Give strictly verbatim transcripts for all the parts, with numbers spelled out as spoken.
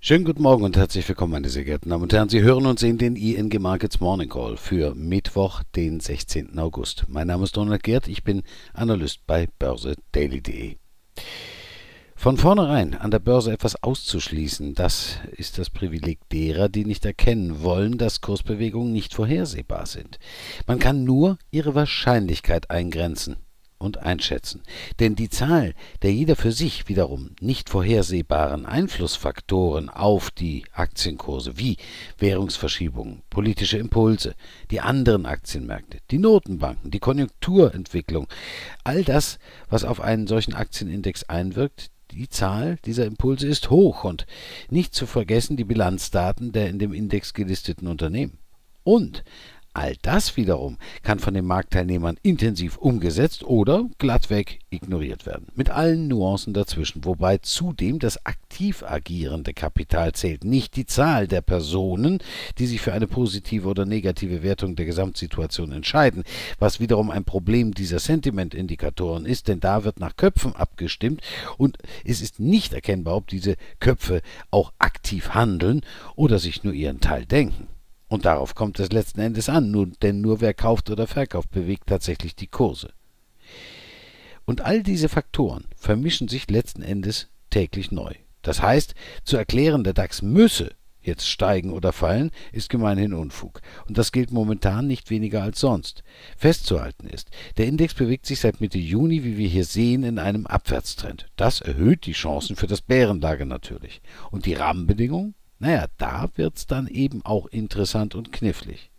Schönen guten Morgen und herzlich willkommen, meine sehr geehrten Damen und Herren. Sie hören und sehen den I N G Markets Morning Call für Mittwoch, den sechzehnten August. Mein Name ist Donald Geert, ich bin Analyst bei börse daily punkt de. Von vornherein an der Börse etwas auszuschließen, das ist das Privileg derer, die nicht erkennen wollen, dass Kursbewegungen nicht vorhersehbar sind. Man kann nur ihre Wahrscheinlichkeit eingrenzen und einschätzen. Denn die Zahl der jeder für sich wiederum nicht vorhersehbaren Einflussfaktoren auf die Aktienkurse wie Währungsverschiebungen, politische Impulse, die anderen Aktienmärkte, die Notenbanken, die Konjunkturentwicklung, all das, was auf einen solchen Aktienindex einwirkt, die Zahl dieser Impulse ist hoch und nicht zu vergessen die Bilanzdaten der in dem Index gelisteten Unternehmen. Und all das wiederum kann von den Marktteilnehmern intensiv umgesetzt oder glattweg ignoriert werden, mit allen Nuancen dazwischen, wobei zudem das aktiv agierende Kapital zählt, nicht die Zahl der Personen, die sich für eine positive oder negative Wertung der Gesamtsituation entscheiden, was wiederum ein Problem dieser Sentiment-Indikatoren ist, denn da wird nach Köpfen abgestimmt und es ist nicht erkennbar, ob diese Köpfe auch aktiv handeln oder sich nur ihren Teil denken. Und darauf kommt es letzten Endes an, nur, denn nur wer kauft oder verkauft, bewegt tatsächlich die Kurse. Und all diese Faktoren vermischen sich letzten Endes täglich neu. Das heißt, zu erklären, der DAX müsse jetzt steigen oder fallen, ist gemeinhin Unfug. Und das gilt momentan nicht weniger als sonst. Festzuhalten ist, der Index bewegt sich seit Mitte Juni, wie wir hier sehen, in einem Abwärtstrend. Das erhöht die Chancen für das Bärenlager natürlich. Und die Rahmenbedingungen? Naja, da wird's dann eben auch interessant und knifflig.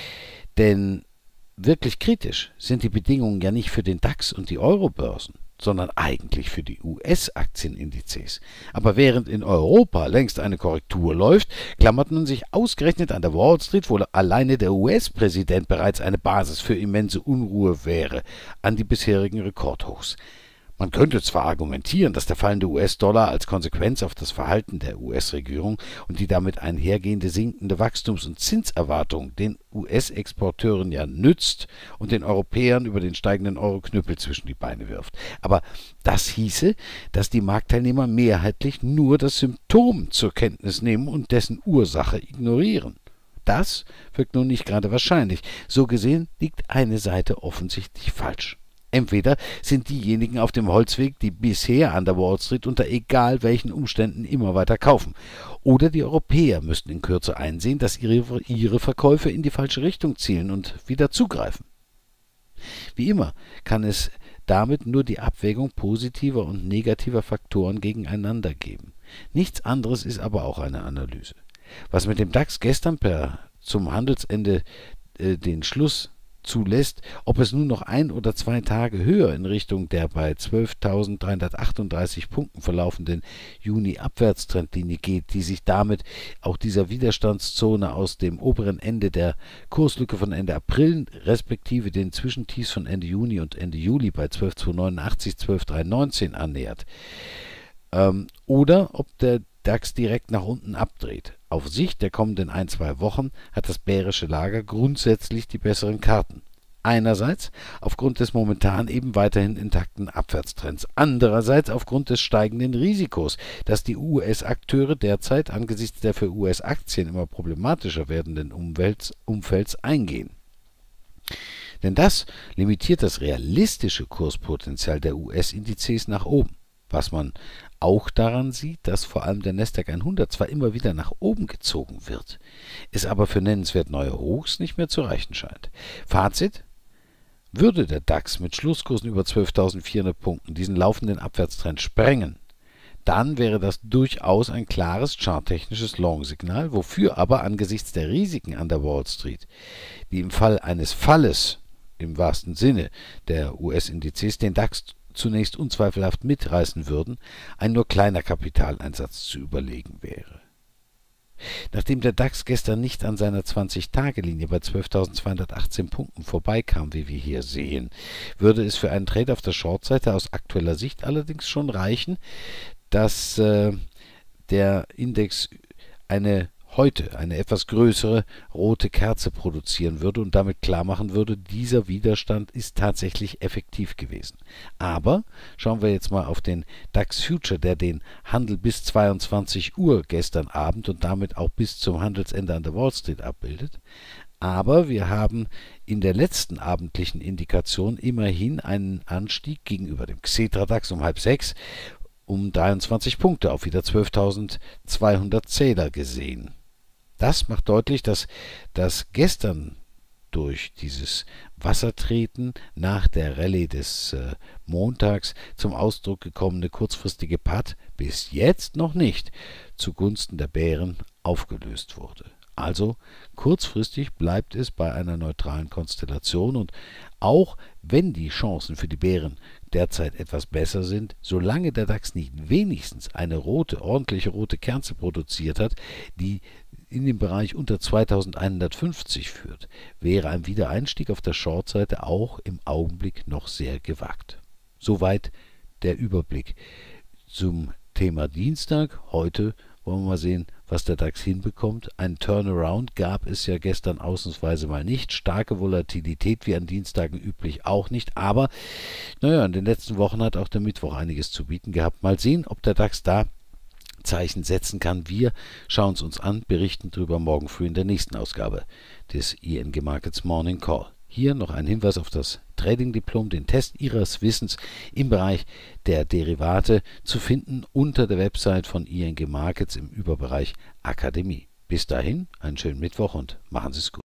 Denn wirklich kritisch sind die Bedingungen ja nicht für den DAX und die Eurobörsen, sondern eigentlich für die U S-Aktienindizes. Aber während in Europa längst eine Korrektur läuft, klammert man sich ausgerechnet an der Wall Street, wo alleine der U S-Präsident bereits eine Basis für immense Unruhe wäre, an die bisherigen Rekordhochs. Man könnte zwar argumentieren, dass der fallende U S-Dollar als Konsequenz auf das Verhalten der U S-Regierung und die damit einhergehende sinkende Wachstums- und Zinserwartung den U S-Exporteuren ja nützt und den Europäern über den steigenden Euro Knüppel zwischen die Beine wirft. Aber das hieße, dass die Marktteilnehmer mehrheitlich nur das Symptom zur Kenntnis nehmen und dessen Ursache ignorieren. Das wirkt nun nicht gerade wahrscheinlich. So gesehen liegt eine Seite offensichtlich falsch. Entweder sind diejenigen auf dem Holzweg, die bisher an der Wall Street unter egal welchen Umständen immer weiter kaufen. Oder die Europäer müssten in Kürze einsehen, dass ihre, ihre Verkäufe in die falsche Richtung zielen und wieder zugreifen. Wie immer kann es damit nur die Abwägung positiver und negativer Faktoren gegeneinander geben. Nichts anderes ist aber auch eine Analyse. Was mit dem DAX gestern per zum Handelsende äh, den Schluss zulässt, ob es nun noch ein oder zwei Tage höher in Richtung der bei zwölftausenddreihundertachtunddreißig Punkten verlaufenden Juni-Abwärtstrendlinie geht, die sich damit auch dieser Widerstandszone aus dem oberen Ende der Kurslücke von Ende April respektive den Zwischentiefs von Ende Juni und Ende Juli bei zwölftausendzweihundertneunundachtzig, zwölftausenddreihundertneunzehn annähert. Ähm, oder ob der DAX direkt nach unten abdreht. Auf Sicht der kommenden ein, zwei Wochen hat das bärische Lager grundsätzlich die besseren Karten. Einerseits aufgrund des momentan eben weiterhin intakten Abwärtstrends, andererseits aufgrund des steigenden Risikos, das die U S-Akteure derzeit angesichts der für U S-Aktien immer problematischer werdenden Umwelts, Umfelds eingehen. Denn das limitiert das realistische Kurspotenzial der U S-Indizes nach oben, was man auch daran sieht, dass vor allem der Nasdaq hundert zwar immer wieder nach oben gezogen wird, es aber für nennenswert neue Hochs nicht mehr zu reichen scheint. Fazit: Würde der DAX mit Schlusskursen über zwölftausendvierhundert Punkten diesen laufenden Abwärtstrend sprengen, dann wäre das durchaus ein klares charttechnisches Long-Signal, wofür aber angesichts der Risiken an der Wall Street, die im Fall eines Falles im wahrsten Sinne der U S-Indizes den DAX zunächst unzweifelhaft mitreißen würden, ein nur kleiner Kapitaleinsatz zu überlegen wäre. Nachdem der DAX gestern nicht an seiner zwanzig-Tage-Linie bei zwölftausendzweihundertachtzehn Punkten vorbeikam, wie wir hier sehen, würde es für einen Trade auf der Shortseite aus aktueller Sicht allerdings schon reichen, dass äh, der Index eine heute eine etwas größere rote Kerze produzieren würde und damit klar machen würde, dieser Widerstand ist tatsächlich effektiv gewesen. Aber schauen wir jetzt mal auf den DAX Future, der den Handel bis zweiundzwanzig Uhr gestern Abend und damit auch bis zum Handelsende an der Wall Street abbildet. Aber wir haben in der letzten abendlichen Indikation immerhin einen Anstieg gegenüber dem Xetra DAX um halb sechs um dreiundzwanzig Punkte auf wieder zwölftausendzweihundert Zähler gesehen. Das macht deutlich, dass das gestern durch dieses Wassertreten nach der Rallye des äh, Montags zum Ausdruck gekommene kurzfristige Patt bis jetzt noch nicht zugunsten der Bären aufgelöst wurde. Also kurzfristig bleibt es bei einer neutralen Konstellation und auch wenn die Chancen für die Bären derzeit etwas besser sind, solange der DAX nicht wenigstens eine rote, ordentliche rote Kerze produziert hat, die in dem Bereich unter zweitausendeinhundertfünfzig führt, wäre ein Wiedereinstieg auf der Shortseite auch im Augenblick noch sehr gewagt. Soweit der Überblick zum Thema Dienstag. Heute wollen wir mal sehen, was der DAX hinbekommt. Ein Turnaround gab es ja gestern ausnahmsweise mal nicht. Starke Volatilität wie an Dienstagen üblich auch nicht. Aber naja, in den letzten Wochen hat auch der Mittwoch einiges zu bieten gehabt. Mal sehen, ob der DAX da Zeichen setzen kann. Wir schauen es uns an, berichten darüber morgen früh in der nächsten Ausgabe des I N G Markets Morning Call. Hier noch ein Hinweis auf das Trading-Diplom, den Test Ihres Wissens im Bereich der Derivate zu finden unter der Website von I N G Markets im Überbereich Akademie. Bis dahin, einen schönen Mittwoch und machen Sie es gut.